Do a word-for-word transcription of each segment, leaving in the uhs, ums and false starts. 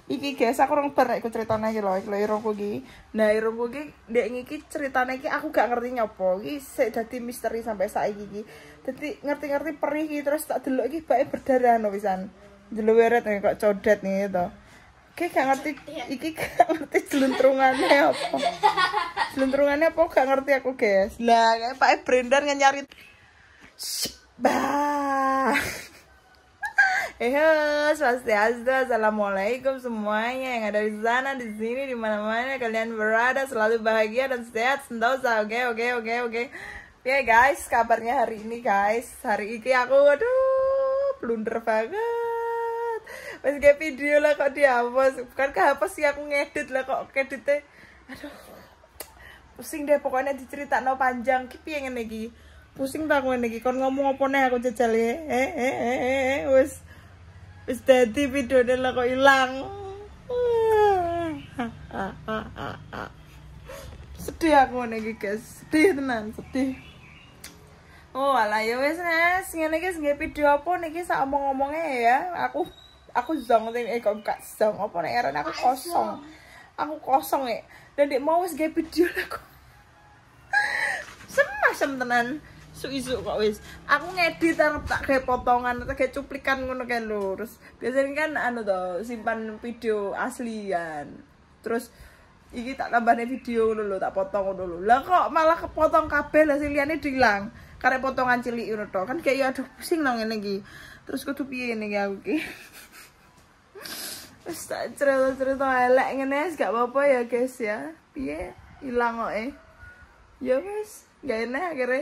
Iki guys, aku orang bar aku ceritanya iki lho, iki lho irungku iki. Nah, irungku iki ndek iki ceritanya iki aku gak ngerti nyopo. Iki sik dadi misteri sampai saiki iki. Dadi ngerti-ngerti perih iki terus tak delok iki bae berdarah no pisan. Jeleweret nih kok codet nih to. Oke, gak ngerti iki gak ngerti jeluntrungane apa. Jeluntrungane apa gak ngerti aku, guys. Lah, kayak Pak Brendan nyari bah. Eh, swastiastu, assalamualaikum semuanya yang ada di sana, di sini, di mana-mana kalian berada, selalu bahagia dan sehat sentosa. Oke, oke, oke, oke. Ya guys, kabarnya hari ini guys, hari ini aku, aduh, blunder banget. Pas kayak video lah kok dihapus, bukan kehapus sih aku ngedit lah kok ngeditnya, aduh, pusing deh pokoknya diceritakan panjang. Kipi yang ini, pusing tak aku ini, kon ngomong apa nih aku jajal ya, eh, eh, eh, eh, wes. Wis dadi videone lah kok ilang. Sedih aku ngene iki, guys. Sedih tenan, sedih. Oh, alah ya wis Nes, ngene iki nggih video apa niki sak omong-omonge ya. Aku aku zong eh kok gak zong apa nek aran aku kosong. Aku kosong ya. Dan nek mau wis nggih video lah kok. Semasem tenan. Isu-isu kok wis. Aku ngedit arep tak gawe potongan atau gawe cuplikan ngono kae lho. Terus biasanya kan anu to, simpan video aslian. Terus iki tak tambahne video ngono lho, tak potong ngono lho. Lah kok malah kepotong kabeh lah sing liyane diilang. Karek potongan cilik ngono to. Kan kayak aduh pusing nang ngene iki. Terus kudu piye ngene aku iki. Wis tak cerita-cerita elek ngene gak apa-apa ya guys ya. Piye ilang kok eh. Ya wis, gak enak akhirnya.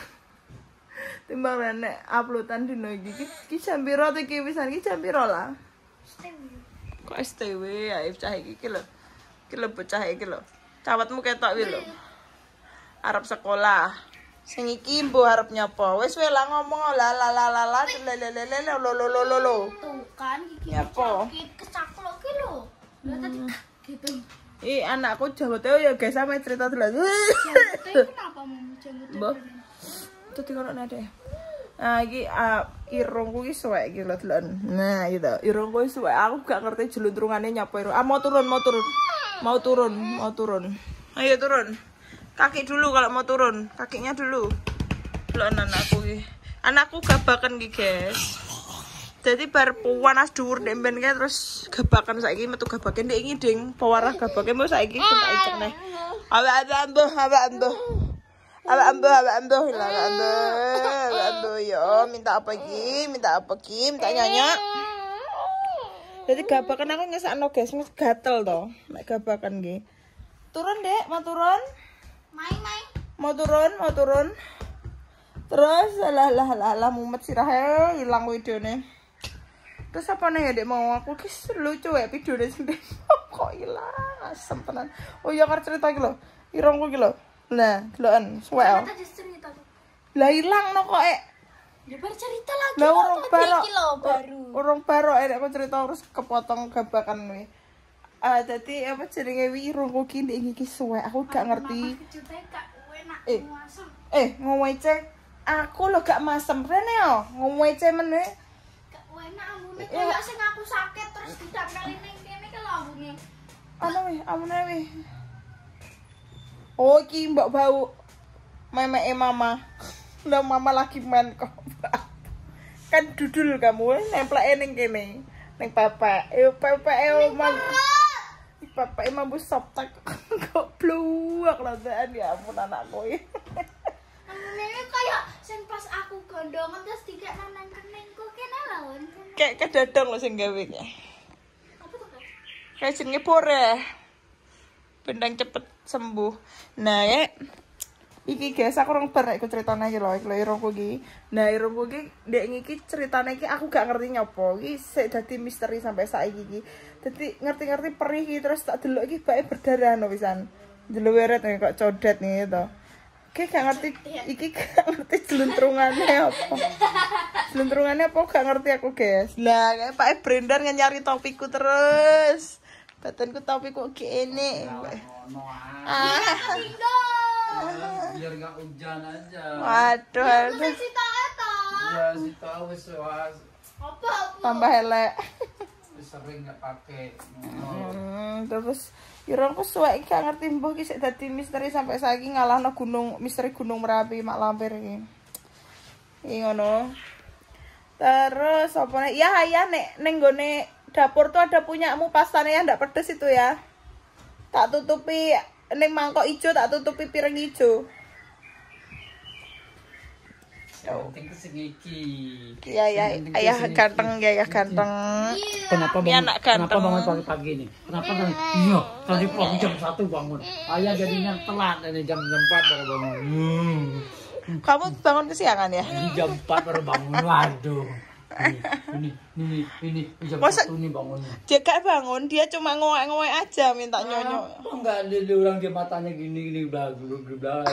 Timbang nek uploadan dino iki iki jam piro to iki pisan iki jam piro lah S T W kok S T W ya cah iki iki lho iki lho bocah iki lho cawatmu ketok wi lho arep sekolah sing iki mbuh arep nyapa wis wae lah ngomong la la la la la lelelele lo lo lo lo lo tuh kan iki apa kecaklok ki lho lha tadi gitu ih anakku jawete ya guys sampe cerita dulu jawete kenapa mau jawete tuh tinggal nade. Nah, iki uh, irungku iki suwek iki lho delon. Nah, gitu. Irungku iki suwek. Aku gak ngerti jeluntrungane nyapa irung. Ah, mau turun, mau turun. Mau turun, mau turun. Ayo turun. Kaki dulu kalau mau turun. Kakinya dulu. Delon anakku iki. Anakku gabakan iki, guys. Jadi bar panas dhuwur nek ben kae terus gabakan saiki metu gabakan ndek iki ding. Pewarah gabakan mau saiki tak icek neh. Awak ambuh, awak ambuh. Abang ambo, abang ambo, hilang ambo, abang ambo, yo, minta apa ki, minta apa ki, minta nyanyi. Jadi gabakan aku ngesakno guys, mas gatel toh, mek gabakan ki. Turun dek, mau turun? Mai mai. Mau turun, mau turun. Terus, lah lah lah lah, mumet sirah hilang videonya. Terus apa nih ya dek mau aku kis lucu ya videonya sendiri. Kok hilang, asem tenan. Oh iya kar cerita gitu, irongku gitu. Nah, deloken suwe. Lah ilang no kok, eh. Ya baru cerita lagi. Lah urung baro. baru. Urung baro eh aku cerita terus kepotong gabakan kuwi. Ah, dadi apa jenenge wi irungku ki ndek iki suwe. Aku gak ngerti. Eh, eh ngomece. Aku lho gak masem rene yo. Ngomece meneh. Gak enak ambune koyo sing aku sakit terus didapeli ning kene ke lambune. Ana wi, amune wi. Oh, iki mbak bau meme mama. Lah mama lagi main kok. Kan dudul kamu nempleke ning kene. Ning bapak. Eh bapak e omah. Bapak e mambu soptak kok bluak lazaan ya ampun anakku. Amune kaya sing pas aku gondongan terus dikek nang keningku kene lawon. Kayak kedodong lho sing gawe ki. Apa to, Kak? Kayak jenenge Bore. Bendang cepet sembuh. Nah ya iki guys aku orang bar aku ceritanya iki lho iki lho irungku iki. Nah irungku iki ndek iki ceritanya iki aku gak ngerti nyopo iki sik dadi misteri sampai saiki iki. Dadi ngerti-ngerti perih iki terus tak delok iki bae berdarah no pisan. Jeleweret kok codet nih to. Oke gak ngerti iki gak ngerti jeluntrungane apa. Jeluntrungane apa gak ngerti aku guys. Lah kayak Pak Brendan nyari topikku terus. Badanku tapi kok gini. Ah. Biar nggak hujan aja. Waduh. Aku sih tahu. Ya, si tahu wis Apa? Tambah elek. sering nggak pakai. Hmm, terus irung ku suwek gak ngerti mbuh ki sik dadi misteri sampai saiki ngalahno gunung misteri Gunung Merapi Mak Lampir iki. Iki ngono. Terus apa nih? Ya ya nek ning gone dapur tuh ada punyamu pastane yang ndak pedes itu ya. Tak tutupi ning mangkok ijo, tak tutupi piring ijo. Penting kesing iki. Iya ya, ayah ganteng ya ya ganteng. Kenapa Ini bangun? anak Kenapa ganteng. bangun pagi-pagi nih? Kenapa bangun? Iya, tadi pagi jam satu bangun. Ayah jadinya telat ini jam empat baru bangun. Hmm. Kamu bangun kesiangan ya? Ini jam empat baru bangun. Waduh. Ini ini ini, ini jam Masa- satu nih bangunnya. Dia gak bangun, dia cuma ngoek-ngoek aja minta nyonyok. Oh, enggak ada ada orang dia matanya gini gini bla bla bla.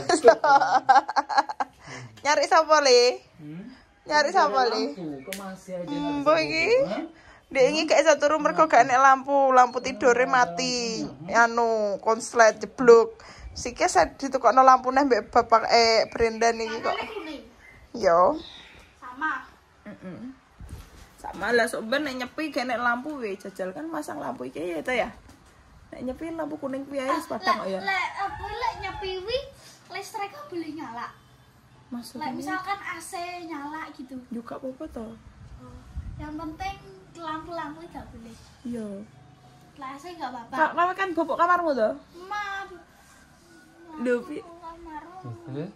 Nyari sapa le? Hmm? Nyari sapa le? Lampu, kok masih aja Hmm, nggak boy bisa iki. buka? Hah? Dek iki gak iso turu mergo gak enek lampu, lampu tidore mati. Anu, konslet jeblok. Sike saya ditukokno lampune mbek bapak eh Brendan iki kok. Warnanya kuning. Yo. Sama. Heeh. Sama lah sok ben nek nyepi gak enek lampu we jajal kan masang lampu iki ya to ya. Nek nyepi lampu kuning kuwi ae wis padang kok ya. Lek apa lek nyepiwi listrik boleh nyala. Maksudnya Lek misalkan A C nyala gitu. juga apa-apa to. Yang penting lampu-lampu tidak boleh. Iya. Lek A C enggak apa-apa. Kak, kamu kan bobok kamarmu to? Ma. Lho, Pi. Kamarmu. Terus?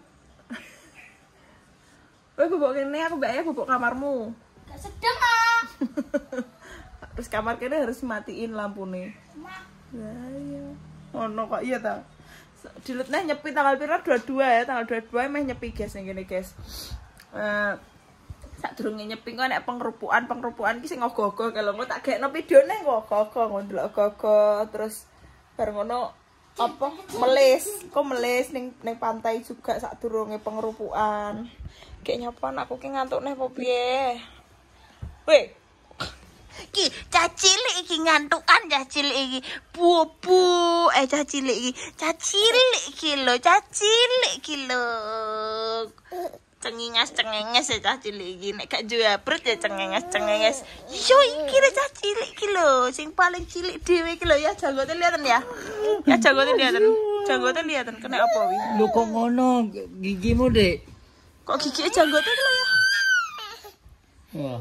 Kowe bobok kene aku mbak ya bobok kamarmu. Gak sedeng ah. Terus kamar kene harus matiin lampune. Ma. Ya iya. Ono kok iya ta. Dilutne nyepi tanggal piro? dua puluh dua ya, tanggal dua puluh dua meh nyepi guys ning kene guys. Eh sadurunge nyepi kok nek pengrupukan, pengrupukan ki sing ogo-ogo kalau engko tak gekno videone kok ogo-ogo ngono delok ogo-ogo terus bar ngono apa melis, kok melis ning ning pantai juga sadurunge pengrupukan. Kayak nyapa aku ki ngantuk neh apa piye? Weh, ki cah cilik iki ngantukan cah cilik iki bubu eh cah cilik iki cah cilik iki lho cah cilik iki lho cengenges cengenges ya cah cilik iki nek gak jual perut ya cengenges cengenges yo iki lho cah cilik iki lho sing paling cilik dhewe iki lho ya janggote liaten ya ya janggote liaten janggote liaten kena apa wi Lu kok ngono gigimu, Dek? kok gigi janggote iki lho ya Wah.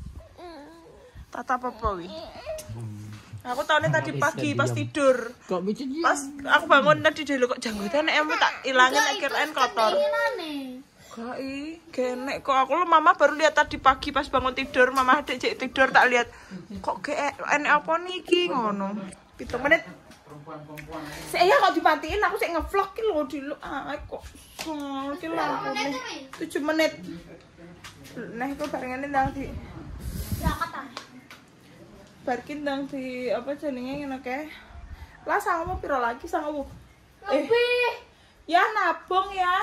tata apa wi aku tahunya tadi pagi pas tidur Kok bisa dia? pas aku bangun tadi dulu kok janggotan nek emang tak ilangin nek kirain kotor Keinginane. kai genek kok aku lo mama baru lihat tadi pagi pas bangun tidur mama adek cek tidur tak lihat kok ge enek apa nih ki ngono pitung menit saya kok dimatiin aku sih ngevlog ki lho di ah kok oh, ki lampu nih tujuh menit nah itu barengan nang di Jakarta. barkin nang di apa jenenge ngono kae lah sangamu piro lagi sangamu eh Lebih. ya nabung ya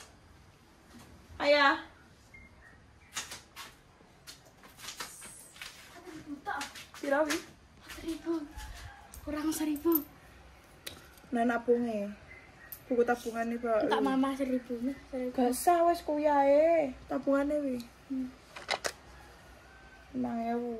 ayah piro wi Seribu. Kurang seribu. nah nabunge buku tabungan nih pak Tak mama seribu nih. Seribu. gak sah wes kuwi ae tabungane wi enam ewu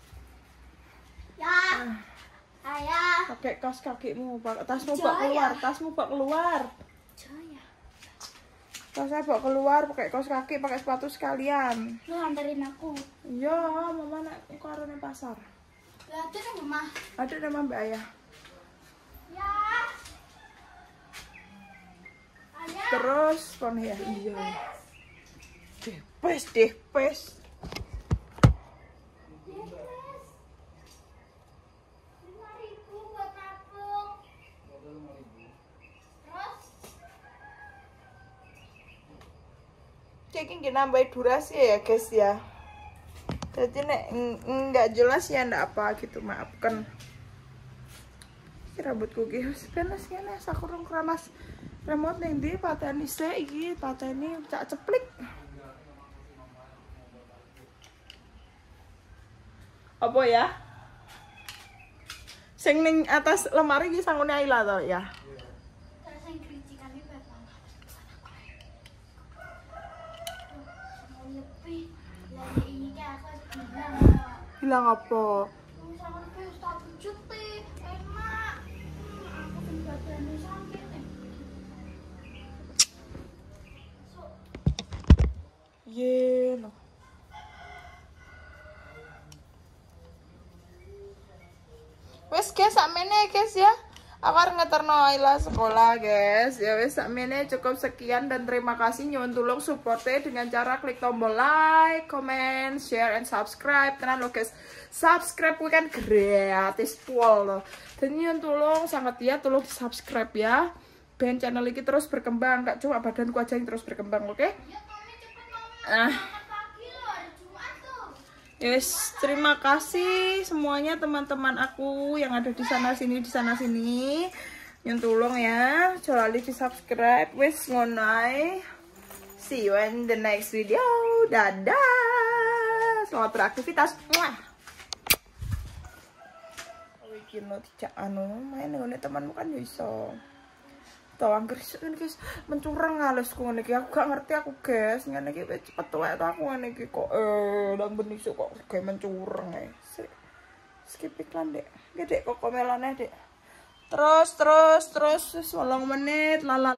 Ya. Ayah. pakai kaos kakimu pak tasmu pak keluar tasmu pak keluar Jaya. tasnya pak keluar pakai kaos kaki pakai sepatu sekalian Lu anterin aku. iya mama nak karo nang pasar Lah itu kan mama. ada nama mbak ayah Ya. Ayah. terus kon ya iya depes depes lima ribu buat nabung. Terus Ceking nambah durasi ya guys ya. Jadi nek nggak jelas ya ndak apa gitu maafkan. Iki rambutku ki wis panas kene sakurung keramas. Remote ning ndi pateni sik iki pateni cak ceplik. Apa ya? Sing ning atas lemari iki sangune Aila to ya. terus yang kericikan ini berapa? Mau lebih. Lah ini kan aku harus bilang. Hilang apa? Mau sama wis guys sakmene guys ya. Aku arep ngeterno Ayla sekolah guys. Ya wis sakmene cukup sekian dan terima kasih nyuwun tulung supportnya dengan cara klik tombol like, comment, share and subscribe. Tenan lo guys. Subscribe kuwi kan gratis pol loh. Dan nyuwun tulung sangat ya tolong subscribe ya. Ben channel ini terus berkembang, gak cuma badanku aja yang terus berkembang, oke? Okay? Ah. Yes, terima kasih semuanya teman-teman aku yang ada di sana sini di sana sini. Yang tolong ya, jangan lupa di subscribe. Wes ngonai. See you in the next video. Dadah. Selamat beraktivitas. Muah. Bikin lo tidak anu main ngene temanmu kan iso. Tau angker kan guys mencurang halesku ngene iki aku gak ngerti aku guys ngene iki cepet wae to aku ngene iki kok eh ndang benih kok kayak mencurang ae skip iklan dek gede kok komelane dek terus terus terus wolong menit lala